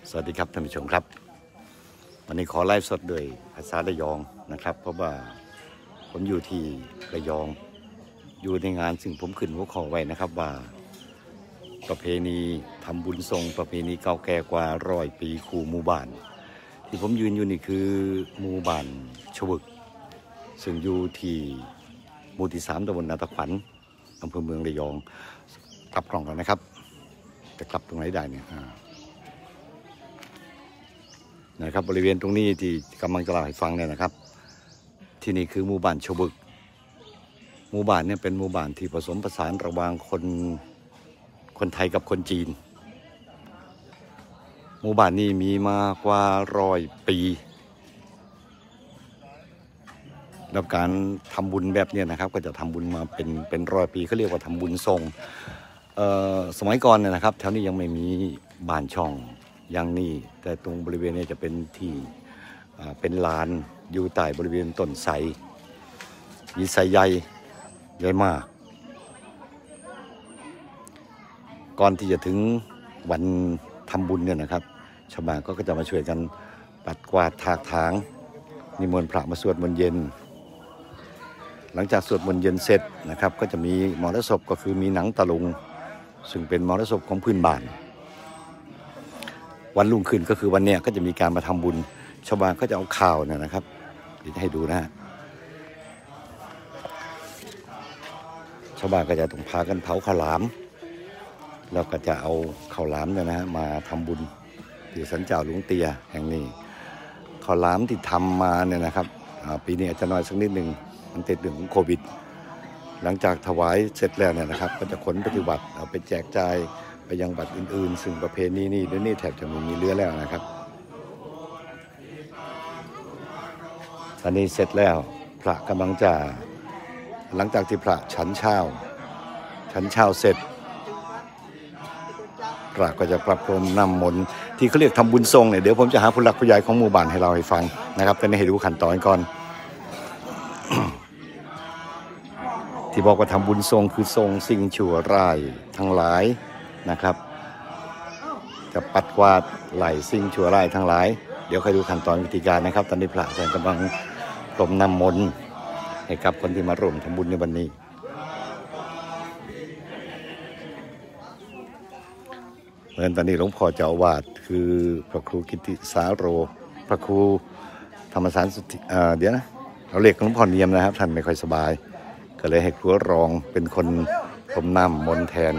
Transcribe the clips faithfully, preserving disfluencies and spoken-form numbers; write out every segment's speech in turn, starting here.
สวัสดีครับท่านผู้ชมครับวันนี้ขอไลฟ์สดด้วยภาษาระยองนะครับเพราะว่าผมอยู่ที่ระยองอยู่ในงานซึ่งผมขึ้นหัวข้อไว้นะครับว่าประเพณีทำบุญทรงประเพณีเก่าแก่กว่าร้อยปีคู่หมู่บ้านที่ผมยืนอยู่นี่คือหมู่บ้านชวึกซึ่งอยู่ที่หมู่ที่สามตำบลนาตะขวัญอำเภอเมืองระยองกลับกล่องก่อนนะครับจะกลับตรงไหนได้เนี่ยนะครับบริเวณตรงนี้ที่กำลังจะเล่าให้ฟังเนี่ยนะครับที่นี่คือหมู่บ้านชวึกหมู่บ้านเนี่ยเป็นหมู่บ้านที่ผสมผสานระหว่างคนคนไทยกับคนจีนหมู่บ้านนี้มีมากว่าร้อยปีแล้วการทำบุญแบบนี้นะครับก็จะทำบุญมาเป็นเป็นร้อยปีเขาเรียกว่าทำบุญทรงสมัยก่อนเนี่ยนะครับแถวนี้ยังไม่มีบ้านช่องอย่างนี้แต่ตรงบริเวณนี้จะเป็นที่เป็นลานอยู่ใต้บริเวณต้นไทรมีไทรใหญ่ใหญ่มากก่อนที่จะถึงวันทำบุญเนี่ยนะครับชาวบ้านก็จะมาช่วยกันปัดกวาดถากถางนิมนต์พระมาสวดมนต์เย็นหลังจากสวดมนต์เย็นเสร็จนะครับก็จะมีมรสพก็คือมีหนังตะลุงซึ่งเป็นมรสพของพื้นบ้านวันรุ่งขึ้นก็คือวันเนี้ยก็จะมีการมาทำบุญชาวบ้านก็จะเอาข่าวเนี่ยนะครับเดี๋ยวจะให้ดูนะฮะชาวบ้านก็จะต้องพากันเผาข้าวหลามแล้วก็จะเอาข้าวหลามเนี่ยนะฮะมาทำบุญที่ศาลเจ้าหลวงเตียแห่งนี้ข้าวหลามที่ทำมาเนี่ยนะครับปีนี้อาจจะน้อยสักนิดหนึ่งมันติดเรื่องของโควิดหลังจากถวายเสร็จแล้วเนี่ยนะครับก็จะขนปฏิบัติเอาไปแจกจ่ายไปยังบัตรอื่นๆซึ่งประเพณีนี้เดี๋ยวนี้แทบจะไม่มีเหลือแล้วนะครับตอนนี้เสร็จแล้วพระกำลังจะหลังจากที่พระฉันเช้าฉันเช้าเสร็จพระก็จะประพรมน้ำมนต์ที่เขาเรียกทำบุญทรงเนี่ยเดี๋ยวผมจะหาผู้หลักผู้ใหญ่ของหมู่บ้านให้เราให้ฟังนะครับแต่นี่ให้ดูขั้นตอนก่อน ที่บอกว่าทำบุญทรงคือทรงสิ่งชั่วร้ายทั้งหลายนะครับจะปัดกวาดไล่สิ่งชั่วร้ายทั้งหลายเดี๋ยวใครดูขั้นตอนวิธีการนะครับตอนนี้พระกำลังพรมน้ำมนต์ให้กับคนที่มาร่วมทำบุญในวันนี้เพราะฉะนั้นตอนนี้หลวงพ่อเจ้าอาวาสคือพระครูกิติสาโรพระครูธรรมสารสุทธิเดี๋ยวนะเราเรียกหลวงพ่อเนียมนะครับท่านไม่ค่อยสบายก็เลยให้ครูรองเป็นคนพรมน้ำมนต์แทน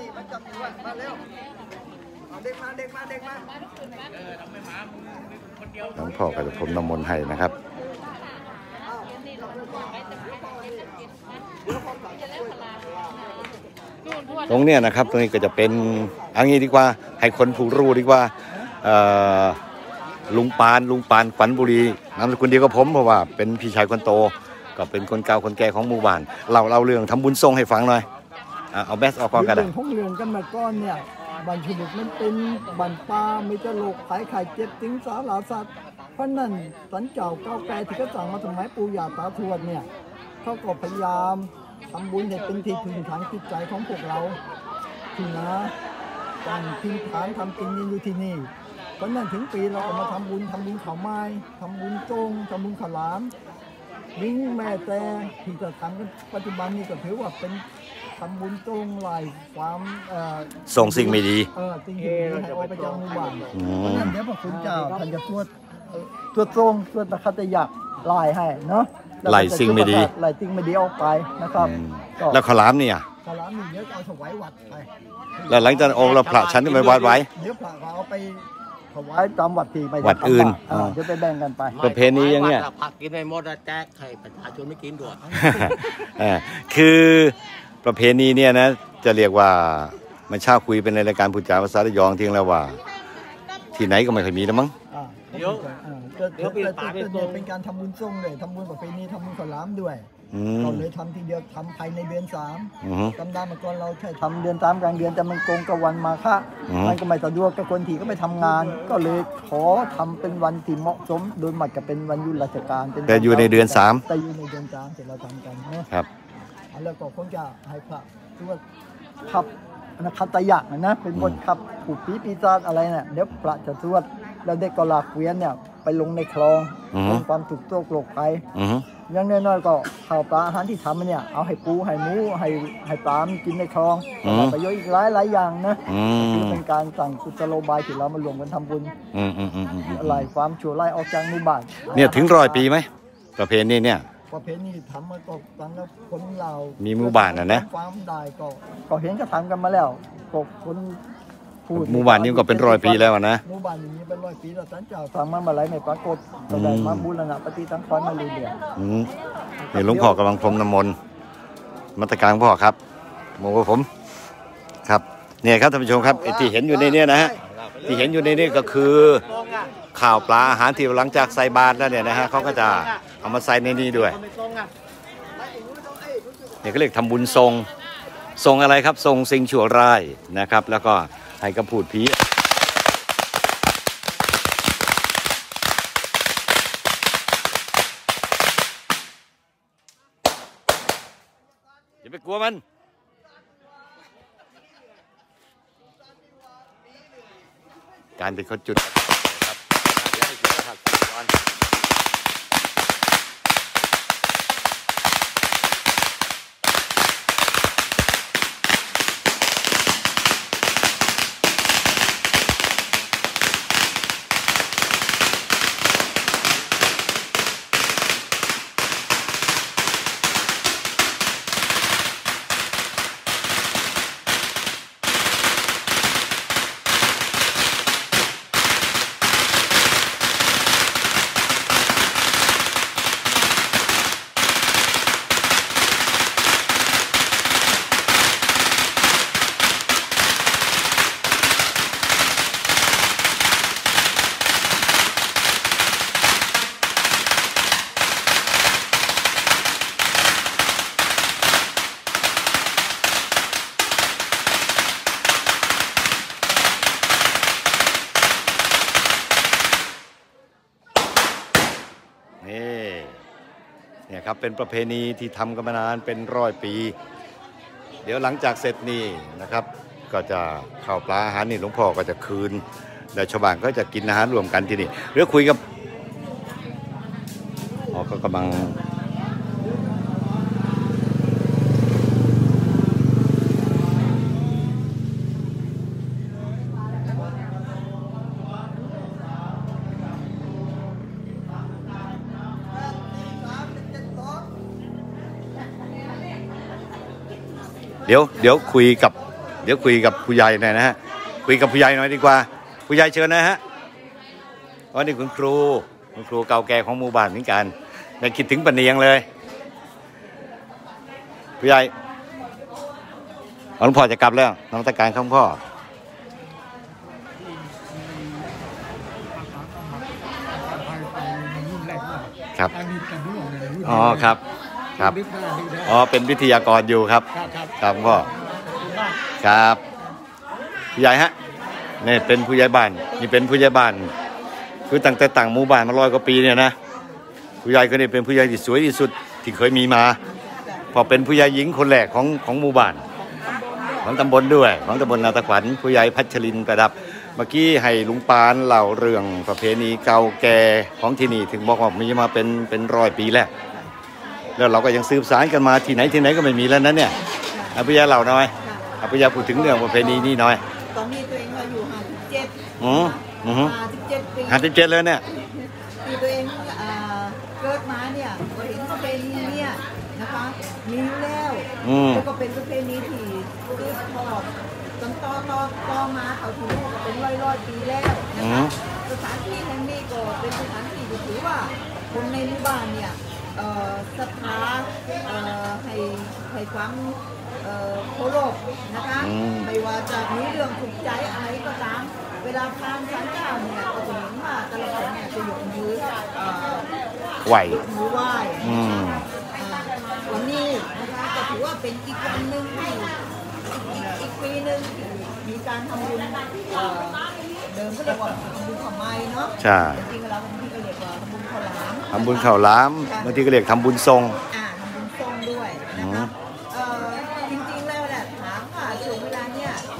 หลวงพ่อก็จะพรมน้ำมนต์ให้นะครับตรงเนี้ยนะครับตรงนี้ก็จะเป็นอันนี้ดีกว่าให้คนผู้รู้ดีกว่าลุงปานลุงปานขวัญบุรีนามสกุลเดียวกับผมเพราะว่าเป็นพี่ชายคนโตก็เป็นคนเก่าคนแก่ของหมู่บ้านเราเล่าเรื่องทำบุญทรงให้ฟังหน่อยเอาแมสออกก่อนกันนะเรื่องของเรื่องกันมาก้อนเนี่ยบ้านชวึกนั้นเป็นบ้านป่ามีแต่โรคไข้ไข้เจ็บสิงสารสัตว์เพราะนั่นสันเจ้าเก่าแก่ที่เขาสั่งมาสมัยปู่ย่าตาทวดเนี่ยเขาก็พยายามทำบุญให้เป็นที่พึ่งทางจิตใจของพวกเราที่นะตั้งทิ้งฐานทำกินอยู่ที่นี่เพราะนั่นถึงปีเราก็มาทำบุญทำบุญข้าวไม้ทำบุญจงทำบุญข้าวหลามยิ่งแม่แต่ที่จะทำกันปัจจุบันนี้ก็ถือว่าเป็นทำบุญจงไหลความส่งสิ่งไม่ดีเออสิ่งที่ดีให้ออกไปจากหมู่บ้านเพราะนั่นเดี๋ยวพระคุณเจ้าท่านจะตรวจตรวจตรงตรวจตะคัตะยักไล่ให้เนาะไล่สิ่งไม่ดีไล่สิ่งไม่ดีออกไปนะครับแล้วข้าวหลามเนี่ยข้าวหลามนี่เดี๋ยวเอาถวายวัดไปแล้วหลังจากองค์เราพระฉันที่ไปวัดไว้เดี๋ยวพระเอาไปถวายตามวัดที่ไปวัดอื่นเดี๋ยวไปแบ่งกันไปประเพณีอย่างเงี้ยผักกินไม่หมดแจกให้ประชาชนไม่กินด้วยคือประเพณีเนี่ยนะจะเรียกว่ามันเช่าคุยเป็นในรายการพูดจาภาษาระยองทิ้งแล้วว่าที่ไหนก็ไม่เคยมีแล้วมั้งเดี๋ยวเดี๋ยวเป็นการทำบุญทรงเลยทำบุญประเพณีทำบุญข้าวหลามด้วยเราเลยทำทีเดียวทำภายในเดือนสามจำได้เมื่อก่อนเราใช้ทำเดือนสามกลางเดือนแต่มันตรงกับวันมาฆะมันก็ไม่สะดวกกับคนที่ก็ไปทำงานก็เลยขอทำเป็นวันที่เหมาะสมโดยมักจะเป็นวันหยุดราชการแต่อยู่ในเดือนสามแต่อยู่ในเดือนสามที่เราทำกันนะครับแล้วก็คงจะให้พระช่วยทับอนาคตยะนะเป็นบทขับผูกผีปีศาจอะไรเนี่ยเดี๋ยวพระจะสวดแล้วเด็กก็ลากเกวียนเนี่ยไปลงในคลองทำความถูกโรคโรคภัยยังน้อยๆก็ข้าวปลาอาหารที่ทำเนี่ยเอาให้ปูให้หมูให้ให้ปลามันกินในคลองประโยชน์อีกหลายหลายอย่างนะคือเป็นการสั่งกุศโลบายที่เรามารวมกันทำบุญไล่ความชั่วไล่ออกจากหมู่บ้านเนี่ยถึงร้อยปีไหมประเพณีเนี่ยประเพณีทำมาก็ตั้งแต่คนเรามีหมู่บ้านนะนะความได้ก็ก็เห็นก็ทำกันมาแล้วก็คนหมู่บ้านนี้ก็เป็นร้อยปีแล้วนะหมู่บ้านนี้เป็นร้อยปีแล้วท่านเจ้าทำมาเมื่อไรไม่ปรากฏก็ได้มาบูรณะปฏิสังขรณ์มาเรื่อยๆนี่หลวงพ่อกำลังพรมน้ำมนต์มาตรการพ่อครับโมผมครับเนี่ยครับท่านผู้ชมครับไอ้ที่เห็นอยู่ในนี้นะฮะที่เห็นอยู่ในนี้ก็คือข้าวปลาอาหารที่หลังจากใส่บาตรแล้วเนี่ยนะฮะเขาก็จะเอามาใส่ในนี้ด้วยเนี่ยเขาเรียกทำบุญทรงทรงอะไรครับทรงสิ่งชั่วร้ายนะครับแล้วก็ให้กระพูดผีอย่าไปกลัวมันการที่เขาจุดครับเดี๋ยวให้จุดหักก่อนเนี่ยครับเป็นประเพณีที่ทำกันมานานเป็นร้อยปีเดี๋ยวหลังจากเสร็จนี่นะครับก็จะข้าวปลาอาหารนี่หลวงพ่อก็จะคืนแล้วชาวบ้านก็จะกินอาหารรวมกันที่นี่เรื่องคุยกับอ๋อก็กำลังเดี๋ยวเดี๋ยวคุยกับเดี๋ยวคุยกับผู้ใหญ่หน่อยนะฮะคุยกับผู้ใหญ่หน่อยดีกว่าผู้ใหญ่เชิญนะฮะวันนี้คุณครูคุณครูเก่าแก่ของหมู่บ้านเหมือนกันยังคิดถึงปะเนียงเลยผู้ใหญ่หลวงพ่อจะกลับแล้วน้องตะการของพ่อครับอ๋อครับครับอ๋อเป็นวิทยากรอยู่ครับครับพ่อครับผู้ใหญ่ฮะนี่เป็นผู้ใหญ่บ้านนี่เป็นผู้ใหญ่บ้านคือตั้งแต่ต่างหมู่บ้านมาร้อยกว่าปีเนี่ยนะผู้ใหญ่ก็นี่เป็นผู้ใหญ่ที่สวยที่สุดที่เคยมีมาพอเป็นผู้ใหญ่หญิงคนแรกของของหมู่บ้านของตำบลด้วยของตำบลนาตะขวัญผู้ใหญ่พัชรินประดับเมื่อกี้ให้ลุงปานเล่าเรื่องประเพณีเก่าแก่ของที่นี่ถึงบอกว่ามีมาเป็นเป็นร้อยปีแล้วแล้วเราก็ยังสืบสานกันมาที่ไหนที่ไหนก็ไม่มีแล้วนั้นเนี่ยอภิญญาเล่าหน่อยอภิญญาพูดถึงเรื่องประเพณีนี่หน่อยตอนนี้ตัวเองอายุห้าสิบเจ็ดอืมอืมห้าสิบเจ็ดปีห้าสิบเจ็ดเลยเนี่ยที่ตัวเองเกิดมาเนี่ยก็เห็นประเพณีเนี่ยนะคะมีแล้วแล้วก็เป็นประเพณีที่คือพอต่อต่อต่อต่อมาเขาถือว่าเป็นร้อยร้อยปีแล้วนะคะสถานที่แห่งนี้ก็เป็นสถานที่ที่ถือว่าคนในหมู่บ้านเนี่ยศรัทธาให้ให้ความเคารพนะคะไม่ว่าจะมีเรื่องถูกใจอะไรก็ตามเวลาทานสันเจ้าเนี่ยก็จะเห็นว่าแต่ละคนเนี่ยจะยกมือไหวยกมือไหว้วันนี้นะคะก็ถือว่าเป็นอีกวันหนึ่งที่อีกปีหนึ่งมีการทำบุญเดิมก็เรียกว่าทำบุญข้าวไม้เนาะใช่จริงๆเราบางทีก็เรียกว่าทำบุญข้าวหลามทำบุญข้าวหลามบางทีก็เรียกทำบุญทรงอ่าทำบุญทรงด้วยนะคะจริงๆแล้วแหละถามว่าช่วงเวลาเนี้ย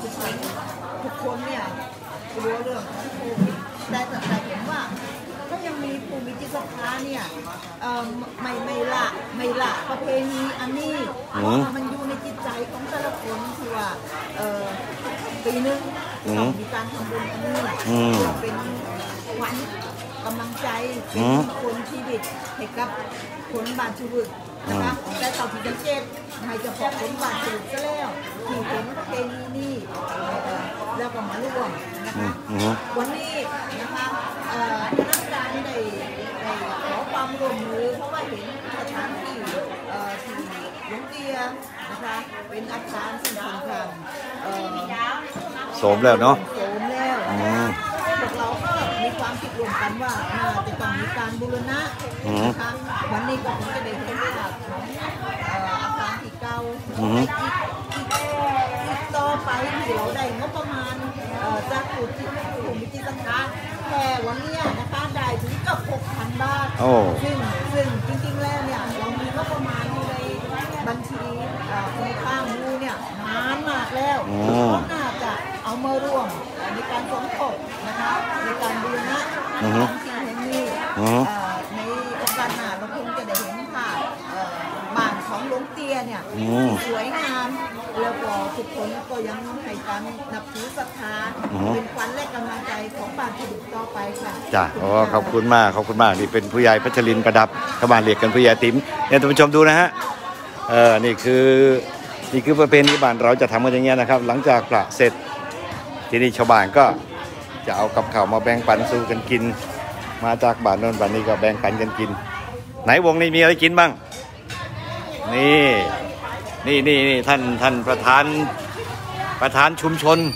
กลัวเรื่องของโควิดแต่แต่เห็นว่าก็ยังมีภูมิจิตศรัทธาเนี่ยเอ่อไม่ไม่ละไม่ละประเพณีอันนี้เพราะว่ามันอยู่ในจิตใจของแต่ละคนที่ว่าเอ่อปีหนึงต้องมีการทำบุญอันนี้เพื่อเป็นขวัญกำลังใจเป็นคนชีวิตให้กับคนบ้านชูบึกนะคะแต่ต่อที่สังเกตให้เฉพาะคนบ้านชูบึกก็แล้วที่เห็นประเพณีนี้แล้วก็มาร่วมนะคะวันนี้นะคะคณะกรรมการได้ได้ขอความร่วมมือเพราะว่าเห็นสถานที่ที่หลวงเตียนะคะเป็นอาคารที่ค่อนข้างโสมแล้วเนาะโสมแล้วพวกเราก็มีความคิดรวมกันว่าน่าจะต้องมีการบูรณะนะคะวันนี้ก็คงจะได้เห็นภาพของอาคารที่เก่าอีกอีกต่อไปที่เราได้งบประมาณจากผู้ที่ผู้มีจิตศรัทธาแค่วันนี้นะคะได้ถึงกับ หกพัน บาทซึ่งซึ่งจริงๆแล้วเนี่ยเรามีงบประมาณอยู่ในบัญชีคุณค่ามูเนี่ยนานมากแล้วก็น่าจะเอามาร่วมในการสมทบนะคะในการบูรณะของที่แห่งนี้ในโอกาสหน้าเราคงจะได้เห็นภาพบ้านของหลวงเตียเนี่ยสวยงามแล้วก็ทุกคนก็ยังให้การนับถือศรัทธาเป็นขวัญและกำลังใจของบ้านที่ดุต่อไปค่ะจ้ะอ๋อขอบคุณมากขอบคุณมากนี่เป็นผู้ใหญ่พัชรินทร์ประดับชาวบ้านเรียกกันผู้ใหญ่ติ๋มเนี่ยท่านผู้ชมดูนะฮะเออนี่คือนี่คือประเพณีบ้านเราจะทำกันอย่างเงี้ยนะครับหลังจากประเสร็จที่นี่ชาวบ้านก็จะเอากับข้าวมาแบ่งปันสู่กันกินมาจากบ้านโน้นบ้านนี้ก็แบ่งปันกันกินไหนวงนี้มีอะไรกินบ้างนี่นี่นี่นี่ท่านท่านประธานประธานชุมชน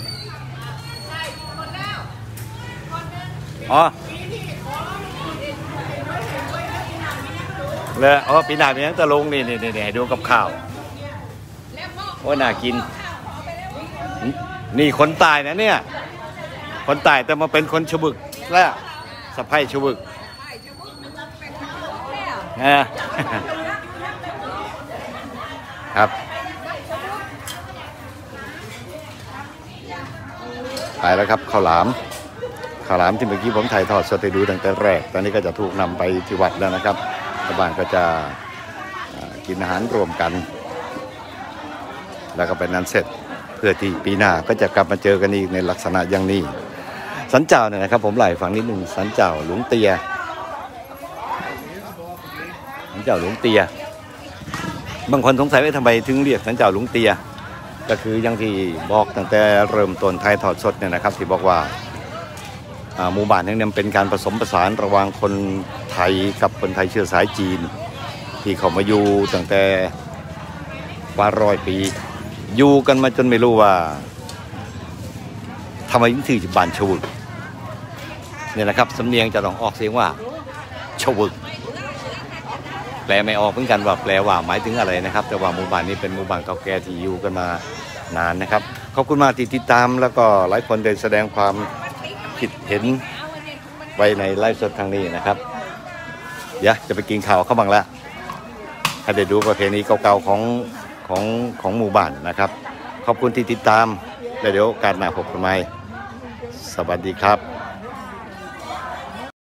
อ๋อเลยอ๋อปีหน้ามีนังตะลงนี่นี่นี่ให้ดูกับข้าวว่าน่ากินนี่คนตายนะเนี่ยคนตายแต่มาเป็นคนฉบึกแล้วสะใภ้ฉบึกนะครับไปแล้วครับข้าวหลามข้าวหลามที่เมื่อกี้ผมถ่ายทอดสดให้ดูตั้งแต่แรกตอนนี้ก็จะถูกนำไปที่วัดแล้วนะครับชาวบ้านก็จะกินอาหารรวมกันแล้วก็เป็นนั้นเสร็จเพื่อที่ปีหน้าก็จะกลับมาเจอกันอีกในลักษณะอย่างนี้สันเจ้าเนี่ยนะครับผมไล่ฟังนิดหนึ่งสันเจ้าหลวงเตียสันเจ้าหลวงเตียบางคนสงสัยว่าทำไมถึงเรียกสันเจ้าหลวงเตียก็คืออย่างที่บอกตั้งแต่เริ่มต้นไทยทอดสดเนี่ยนะครับที่บอกว่าหมู่บ้านนี้เป็นการผสมผสานระหว่างคนไทยกับคนไทยเชื้อสายจีนที่เขามาอยู่ตั้งแต่กว่าร้อยปีอยู่กันมาจนไม่รู้ว่าทำไมถึงชื่อบ้านชวึกเนี่ยนะครับสำเนียงจะต้องออกเสียงว่าชวึกแปลไม่ออกเหมือนกันว่าแปลว่าหมายถึงอะไรนะครับแต่ว่าหมู่บ้านนี้เป็นหมู่บ้านเก่าแก่ที่อยู่กันมานานนะครับขอบคุณมากที่ติดตามแล้วก็หลายคนได้แสดงความคิดเห็นไว้ในไลฟ์สดทางนี้นะครับเดี๋ยวจะไปกินข้าวเข้าบังแล้วให้ได้ดูประเพณีเก่าๆของของของหมู่บ้านนะครับขอบคุณที่ติดตามแล้วเดี๋ยวการหน้าพบกันใหม่สวัสดีครับ